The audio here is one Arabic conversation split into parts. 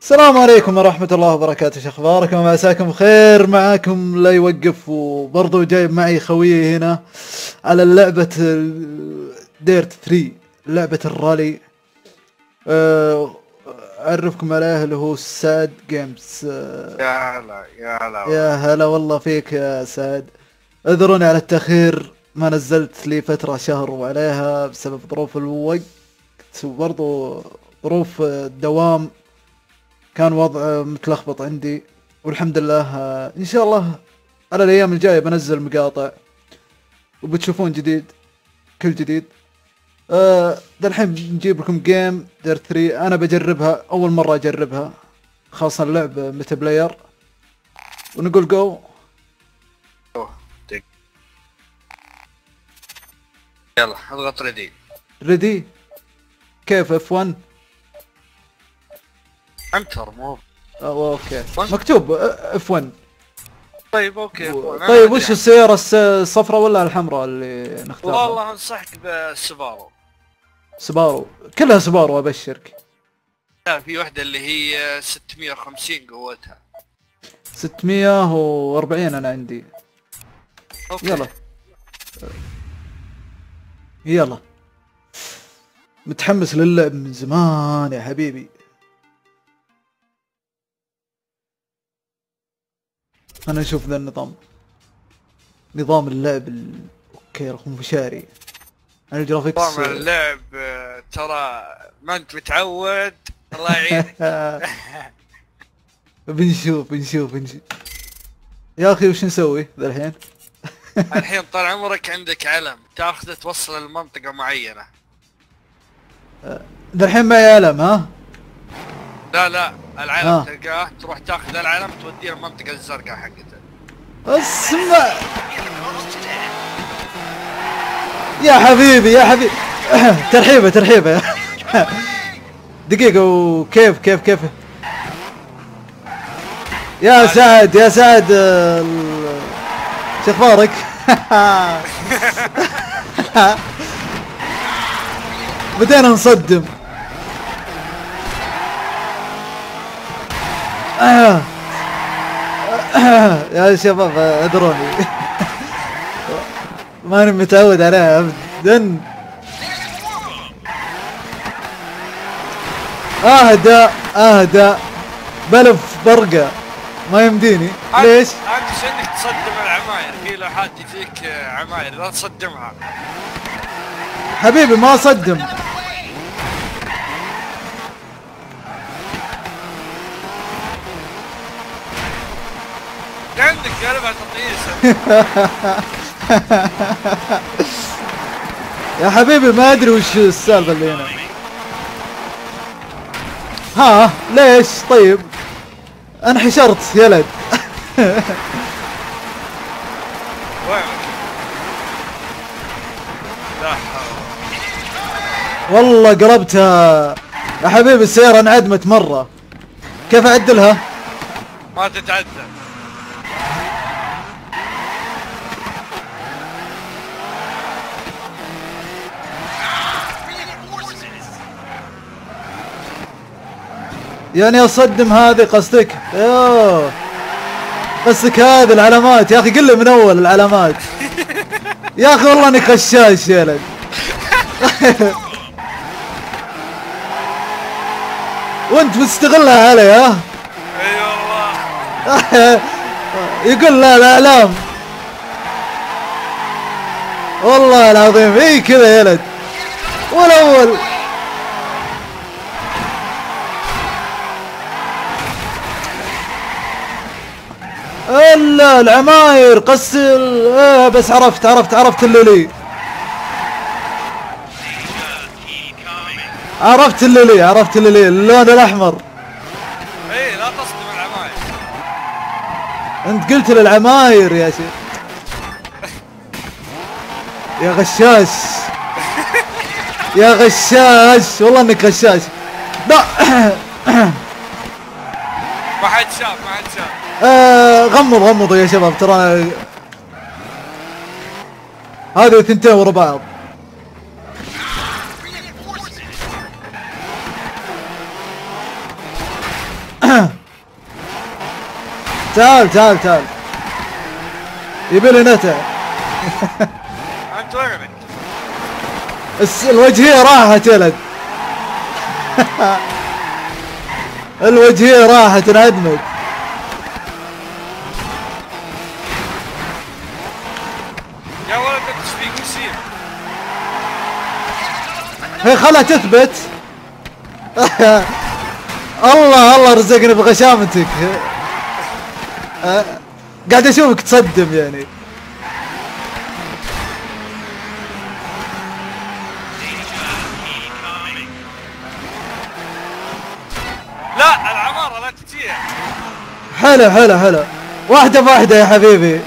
السلام عليكم ورحمة الله وبركاته، شو اخباركم؟ وعساكم بخير. معاكم لا يوقف، وبرضو جايب معي خويي هنا على اللعبة ديرت 3، لعبة الرالي. اعرفكم عليه اللي هو ساد جيمز. يا هلا يا هلا يا هلا والله فيك يا سعد. اعذروني على التأخير، ما نزلت لي فترة شهر وعليها بسبب ظروف الوقت، وبرضو ظروف الدوام كان وضع متلخبط عندي. والحمد لله ان شاء الله على الايام الجايه بنزل مقاطع وبتشوفون جديد، كل جديد. ذا الحين نجيب لكم جيم دير 3. انا بجربها اول مره اجربها، خاصه اللعب متى بلاير. ونقول جو. دق. يلا اضغط ريدي. ريدي؟ كيف F1؟ انتر مو اوكي مكتوب F1. طيب اوكي. طيب وش السيارة الصفراء ولا الحمراء اللي نختارها؟ والله انصحك بالسبارو. سبارو، كلها سبارو ابشرك. لا في واحدة اللي هي 650 قوتها. 640 انا عندي. أوكي. يلا يلا، متحمس للعب من زمان يا حبيبي. انا اشوف ذا النظام، نظام اللعب اوكي رقم فشاري. الجرافيكس نظام اللعب ترى ما انت متعود. الله يعينك. بنشوف يا اخي. وش نسوي ذا الحين؟ الحين طال عمرك عندك علم تاخذه توصل لمنطقة معينة. ذا الحين معي علم ها؟ لا العلم تلقاه تروح تاخذ العلم توديه المنطقة الزرقاء حقته. اسمع يا حبيبي ترحيبة دقيقة. وكيف يا سعد شو اخبارك؟ بدينا نصدم. يا شباب ادروني. ماني متعود عليها ابدا. اهدى بلف برقة ما يمديني. ليش؟ انت انك تصدم العماير، في لوحات فيك عماير لا تصدمها حبيبي، ما اصدم. عندك قلبها تطيسه. يا حبيبي ما ادري وش السالفه اللي هنا. ها ليش؟ طيب انحشرت يا ولد. وينك؟ لا حول. والله قربتها يا حبيبي. السيارة انعدمت مرة، كيف اعدلها؟ ما تتعدل. يعني اصدم هذه قصدك؟ يوه قصدك هذه العلامات. يا اخي قل لي من اول العلامات. يا اخي والله اني خشاش يا ولد. وانت مستغلها علي ها؟ اي والله. يقول لا الاعلام والله العظيم. اي كذا يا ولد. والاول الا العماير بس عرفت اللي عرفت اللي اللون الاحمر. اي لا تصدم العماير. انت قلت للعماير يا شيخ. يا غشاش يا غشاش، والله انك غشاش. لا. ما حد شاف. غمضوا يا شباب، ترى هذه ثنتين ورا بعض. تعال تعال تعال، يبي لي نتع. انت وين انت؟ الوجهية راحت يا ولد. الوجهية راحت انعدمت. يا ولد انت ايش فيك يصير؟ هي خلها تثبت. الله الله رزقني بغشامتك. قاعد اشوفك تصدم يعني. لا العمارة لا تطيح. حلو حلو حلو، واحدة بواحدة يا حبيبي.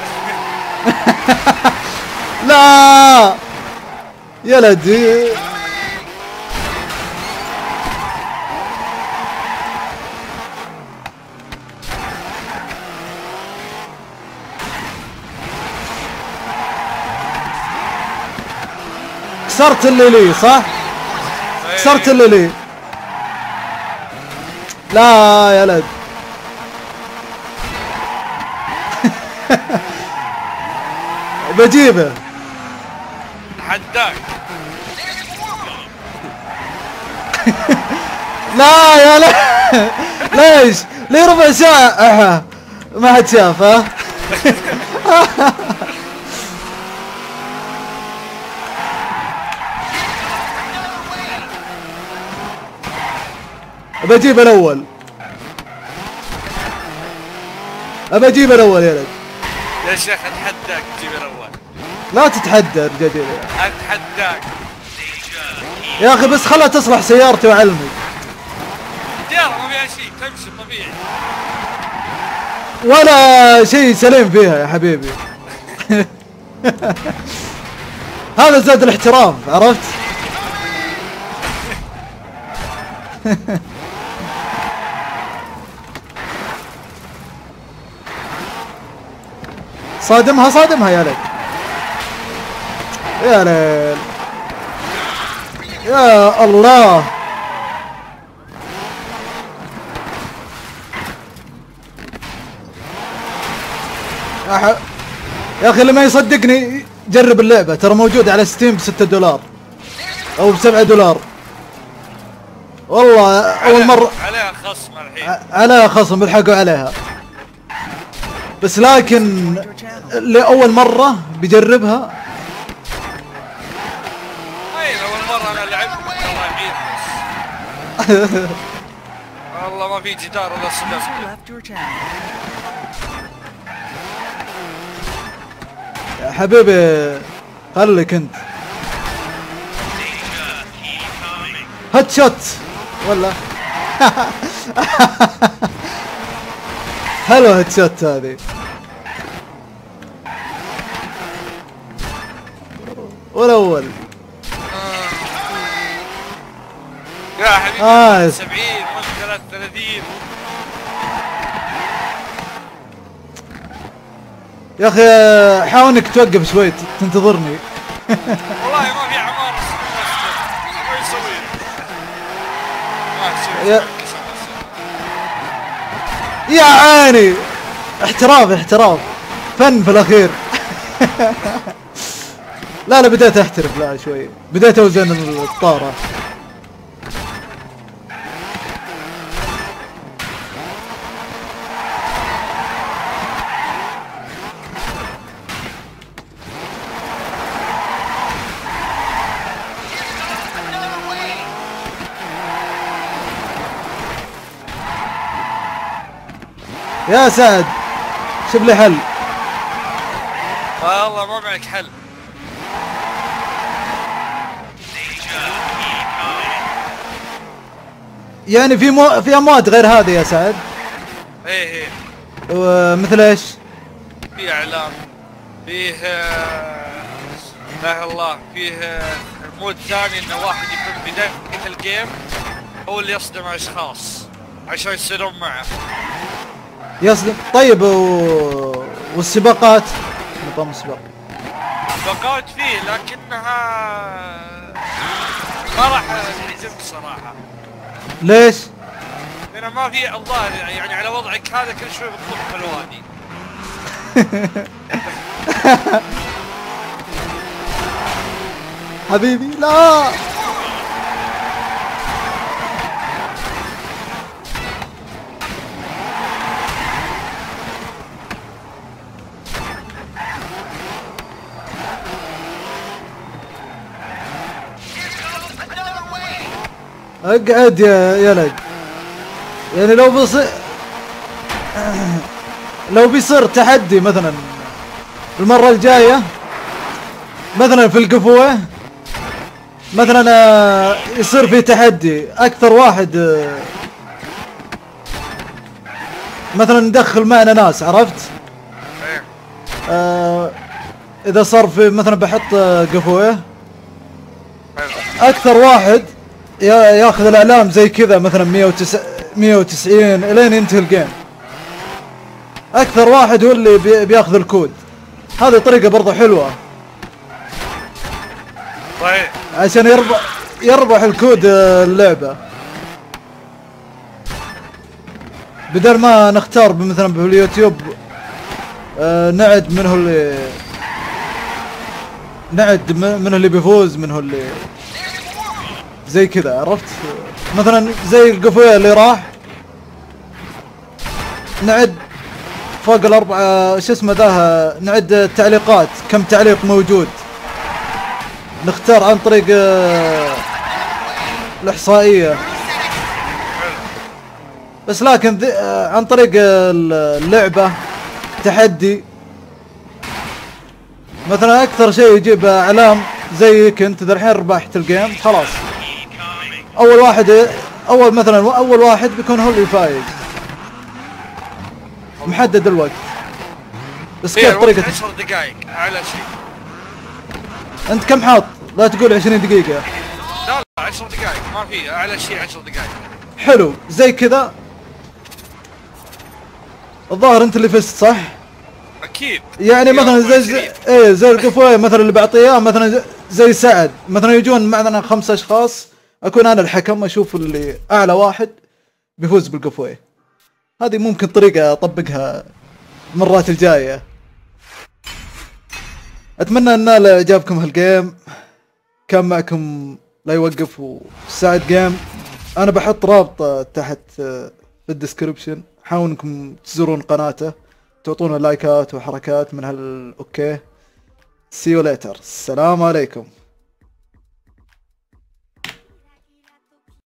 لا يا لدي. كسرت اللي لي صح؟ كسرت اللي لي. لا يا لد. بجيبه. تحداك. لا يا لا. ليش؟ لي ربع ساعة ما حد شاف ها؟ بجيب الاول. ابى اجيب الاول يا ولد. يا شيخ اتحداك تجيب الاول. لا تتحدى رجال. اتحداك يا اخي بس خلها تصلح سيارتي واعلمك. السيارة ما فيها شيء تمشي طبيعي. ولا شيء سليم فيها يا حبيبي. هذا زاد الاحتراف عرفت. صادمها صادمها يا ليل. يا ليل يا الله. يا اخي اللي ما يصدقني جرب اللعبة، ترى موجودة على ستيم ب$6 او ب$7. والله اول مرة عليها خصم الحين. عليها خصم، الحقوا عليها. بس لكن لأول مرة بجربها. اي اول مرة انا لعبت والله يعين بس. والله ما في جدار ولا صدق. يا حبيبي خليك انت. هيد شوت ولا. حلو هيد شوت هذه. والاول يا حبيبي 70 وانت 33. يا اخي حاول انك توقف شوي تنتظرني. والله ما في عمارة ما يسوي. يا عيني احتراف احتراف فن في الاخير. لا لا بديت احترف، لا شوي بديت اوزن الطارة. يا سعد شوف لي حل. والله ما معك حل. يعني في اموات غير هذه يا سعد؟ ايه مثل ايش؟ في اعلام، فيه لا الله، فيه مود ثاني انه واحد يكون بداية الجيم هو اللي يصدم اشخاص عشان يصيرون معه. يصدم. طيب والسباقات؟ نظام السباق سباقات فيه لكنها ما راح تعجبك صراحة. ليش؟ هنا ما في الظاهر يعني على وضعك هذا كل شوي بتطق في الوادي. حبيبي لا. اقعد يا يلد. يعني لو بيصير تحدي مثلا المرة الجاية مثلا في القفوة مثلا يصير في تحدي اكثر واحد مثلا ندخل معنا ناس، عرفت؟ اذا صار في مثلا بحط قفوة اكثر واحد ياخذ الاعلام زي كذا مثلا 190 الين ينتهي الجيم. اكثر واحد هو اللي بياخذ الكود. هذه طريقة برضه حلوة طيب عشان يربح الكود اللعبة، بدل ما نختار مثلا باليوتيوب نعد منه اللي بيفوز، منه اللي زي كذا، عرفت؟ مثلا زي القفوية اللي راح نعد فوق الأربعة شو اسمه ذا، نعد التعليقات كم تعليق موجود، نختار عن طريق الإحصائية. بس لكن عن طريق اللعبة تحدي مثلا أكثر شيء يجيب إعلام زيك أنت الحين ربحت الجيم خلاص، أول واحد بيكون هو اللي فايز، محدد الوقت. بس كيف طريقة 10 دقائق على شيء. أنت كم حاط؟ لا تقول 20 دقيقة. لا 10 دقائق ما في على شيء 10 دقائق. حلو زي كذا. الظاهر أنت اللي فزت صح؟ أكيد. يعني مثلا زي القفوية مثلا اللي بعطيه مثلا زي سعد مثلا يجون معنا 5 أشخاص، أكون أنا الحكم أشوف اللي أعلى واحد بيفوز بالقفوية. هذه ممكن طريقة أطبقها المرات الجاية. أتمنى أن نال إعجابكم هالجيم. كان معكم لا يوقف وسعد جيم. أنا بحط رابط تحت في الديسكريبشن، حاولوا أنكم تزورون قناته، تعطونا لايكات وحركات من هالأوكي. See you later. السلام عليكم.